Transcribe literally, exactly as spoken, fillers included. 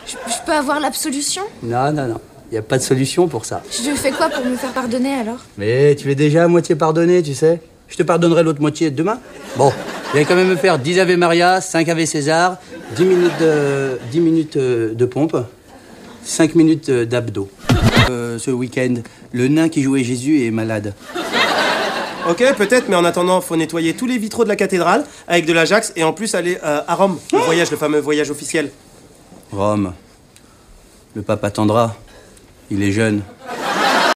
Je, je peux avoir l'absolution? Non, non, non. Il n'y a pas de solution pour ça. Je fais quoi pour me faire pardonner alors? Mais tu es déjà à moitié pardonné, tu sais. Je te pardonnerai l'autre moitié demain. Bon, je vais quand même me faire dix Ave Maria, cinq Ave César, dix minutes de, dix minutes de pompe, cinq minutes d'abdos. Euh, ce week-end, le nain qui jouait Jésus est malade. Ok, peut-être, mais en attendant, faut nettoyer tous les vitraux de la cathédrale avec de l'Ajax et en plus aller euh, à Rome, le voyage, le fameux voyage officiel. Rome. Le pape attendra. Il est jeune.